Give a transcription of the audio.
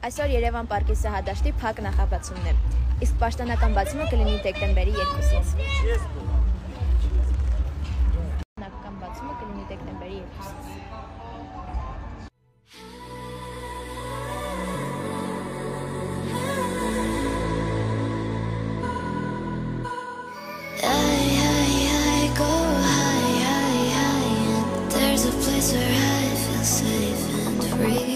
Այսօր Երևան պարկի սահադաշտի փակ նախաբացումն է, իսկ պաշտոնական բացումը կլինի դեկտեմբերի 2-ից։ Պաշտոնական բացումը կլինի դեկտեմբերի 2-ից։ There's a place where I feel safe and free.